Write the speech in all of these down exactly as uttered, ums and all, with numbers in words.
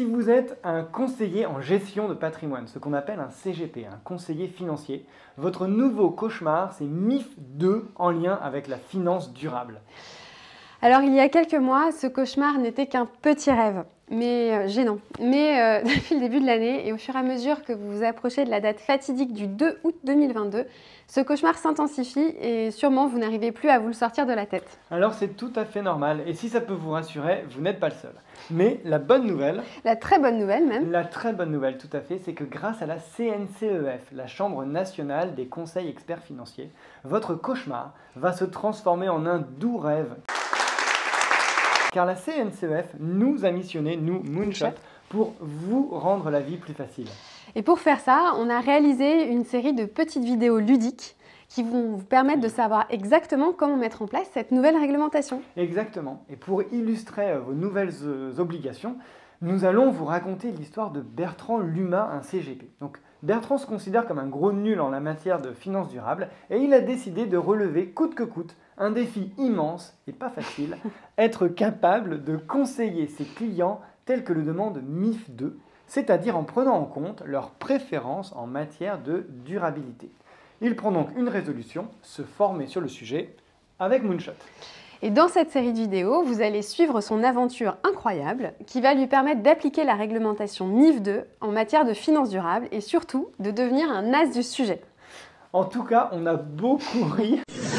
Si vous êtes un conseiller en gestion de patrimoine, ce qu'on appelle un C G P, un conseiller financier, votre nouveau cauchemar, c'est M I F deux en lien avec la finance durable. Alors, il y a quelques mois, ce cauchemar n'était qu'un petit rêve, mais euh, gênant. Mais euh, depuis le début de l'année et au fur et à mesure que vous vous approchez de la date fatidique du deux août deux mille vingt-deux, ce cauchemar s'intensifie et sûrement vous n'arrivez plus à vous le sortir de la tête. Alors c'est tout à fait normal et si ça peut vous rassurer, vous n'êtes pas le seul. Mais la bonne nouvelle, La très bonne nouvelle même, la très bonne nouvelle tout à fait, c'est que grâce à la C N C E F, la Chambre nationale des conseils experts financiers, votre cauchemar va se transformer en un doux rêve. Car la C N C E F nous a missionné, nous, Moonshot, pour vous rendre la vie plus facile. et pour faire ça, on a réalisé une série de petites vidéos ludiques qui vont vous permettre de savoir exactement comment mettre en place cette nouvelle réglementation. Exactement. Et pour illustrer euh, vos nouvelles euh, obligations, nous allons vous raconter l'histoire de Bertrand Luma, un C G P. Donc, Bertrand se considère comme un gros nul en la matière de finances durables et il a décidé de relever coûte que coûte un défi immense et pas facile, être capable de conseiller ses clients tels que le demande M I F deux, c'est-à-dire en prenant en compte leurs préférences en matière de durabilité. Il prend donc une résolution, se former sur le sujet avec Moonshot. Et dans cette série de vidéos, vous allez suivre son aventure incroyable qui va lui permettre d'appliquer la réglementation M I F deux en matière de finances durables et surtout de devenir un as du sujet. En tout cas, on a beaucoup ri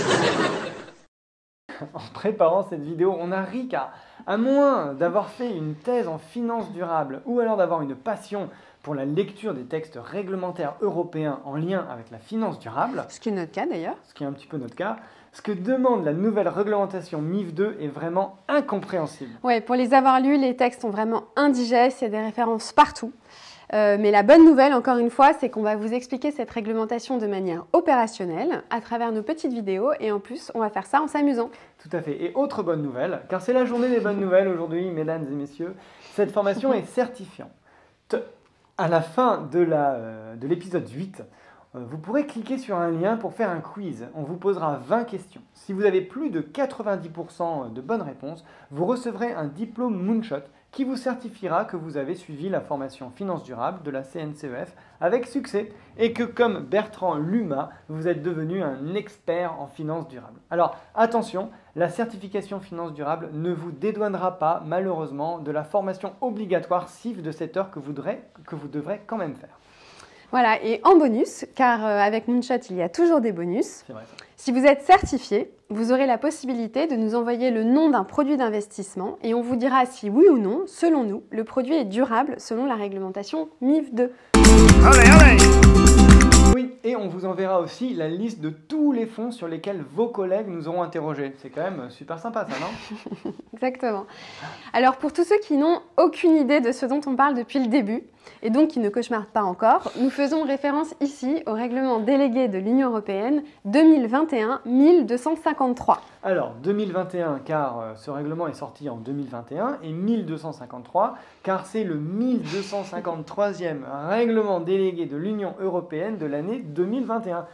en préparant cette vidéo. On a ri car, à moins d'avoir fait une thèse en finances durables ou alors d'avoir une passion pour la lecture des textes réglementaires européens en lien avec la finance durable, Ce qui est notre cas d'ailleurs. ce qui est un petit peu notre cas, ce que demande la nouvelle réglementation M I F deux est vraiment incompréhensible. Ouais, pour les avoir lus, les textes sont vraiment indigestes, il y a des références partout. Euh, mais la bonne nouvelle, encore une fois, c'est qu'on va vous expliquer cette réglementation de manière opérationnelle à travers nos petites vidéos et en plus, on va faire ça en s'amusant. Tout à fait. Et autre bonne nouvelle, car c'est la journée des bonnes nouvelles aujourd'hui, mesdames et messieurs, cette formation est certifiante. À la fin de la, euh, de l'épisode huit, euh, vous pourrez cliquer sur un lien pour faire un quiz. On vous posera vingt questions. Si vous avez plus de quatre-vingt-dix pour cent de bonnes réponses, vous recevrez un diplôme Moonshot qui vous certifiera que vous avez suivi la formation finance durable de la C N C E F avec succès et que comme Bertrand Luma, vous êtes devenu un expert en finance durable. Alors attention, la certification finance durable ne vous dédouanera pas malheureusement de la formation obligatoire C I F de cette heure que vous devrez, que vous devrez quand même faire. Voilà, et en bonus, car euh, avec Moonshot, il y a toujours des bonus, C'est vrai ça. si vous êtes certifié, vous aurez la possibilité de nous envoyer le nom d'un produit d'investissement et on vous dira si oui ou non, selon nous, le produit est durable selon la réglementation M I F deux. Allez, allez! Oui, et on vous enverra aussi la liste de tous les fonds sur lesquels vos collègues nous auront interrogés. C'est quand même super sympa ça, non? Exactement. Alors pour tous ceux qui n'ont aucune idée de ce dont on parle depuis le début, et donc qui ne cauchemardent pas encore, nous faisons référence ici au règlement délégué de l'Union européenne deux mille vingt et un mille deux cent cinquante-trois. Alors, deux mille vingt et un, car euh, ce règlement est sorti en deux mille vingt et un, et mille deux cent cinquante-trois, car c'est le mille deux cent cinquante-troisième règlement délégué de l'Union européenne de l'année deux mille vingt et un.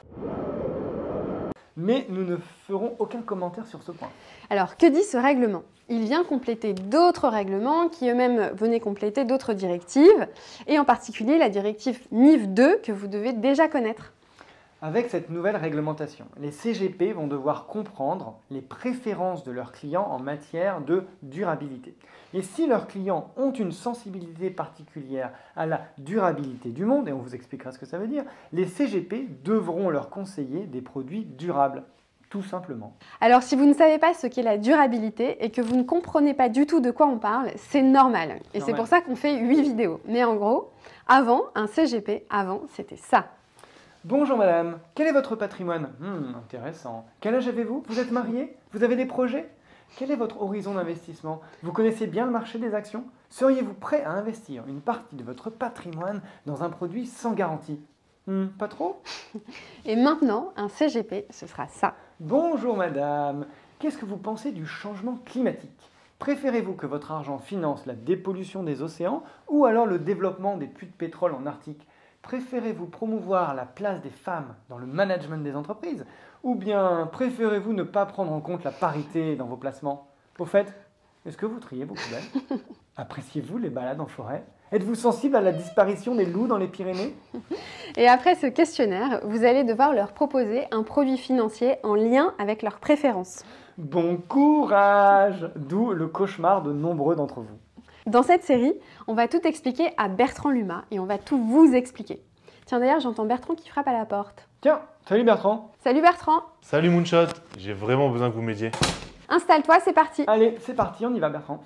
Mais nous ne ferons aucun commentaire sur ce point. Alors, que dit ce règlement? Il vient compléter d'autres règlements qui eux-mêmes venaient compléter d'autres directives, et en particulier la directive M I F deux que vous devez déjà connaître. Avec cette nouvelle réglementation, les C G P vont devoir comprendre les préférences de leurs clients en matière de durabilité. Et si leurs clients ont une sensibilité particulière à la durabilité du monde, et on vous expliquera ce que ça veut dire, les C G P devront leur conseiller des produits durables. Tout simplement. Alors si vous ne savez pas ce qu'est la durabilité et que vous ne comprenez pas du tout de quoi on parle, c'est normal. Et c'est pour ça qu'on fait huit vidéos. Mais en gros, avant, un C G P, avant, c'était ça. Bonjour madame, quel est votre patrimoine? Hmm, intéressant. Quel âge avez-vous? Vous êtes marié? Vous avez des projets? Quel est votre horizon d'investissement? Vous connaissez bien le marché des actions? Seriez-vous prêt à investir une partie de votre patrimoine dans un produit sans garantie? Hmm, pas trop? Et maintenant, un C G P, ce sera ça. Bonjour madame, qu'est-ce que vous pensez du changement climatique? Préférez-vous que votre argent finance la dépollution des océans ou alors le développement des puits de pétrole en Arctique? Préférez-vous promouvoir la place des femmes dans le management des entreprises? Ou bien préférez-vous ne pas prendre en compte la parité dans vos placements? Au fait, est-ce que vous triez vos poubelles? Appréciez-vous les balades en forêt? Êtes-vous sensible à la disparition des loups dans les Pyrénées? Et après ce questionnaire, vous allez devoir leur proposer un produit financier en lien avec leurs préférences. Bon courage! D'où le cauchemar de nombreux d'entre vous. Dans cette série, on va tout expliquer à Bertrand Luma et on va tout vous expliquer. Tiens, d'ailleurs, j'entends Bertrand qui frappe à la porte. Tiens, salut Bertrand! Salut Bertrand! Salut Moonshot, j'ai vraiment besoin que vous m'aidiez. Installe-toi, c'est parti! Allez, c'est parti, on y va Bertrand.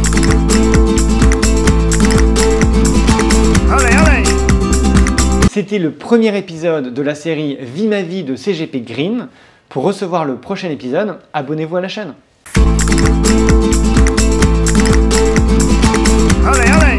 Allez, allez! C'était le premier épisode de la série Vie ma vie de C G P Green. Pour recevoir le prochain épisode, abonnez-vous à la chaîne. Allez, allez!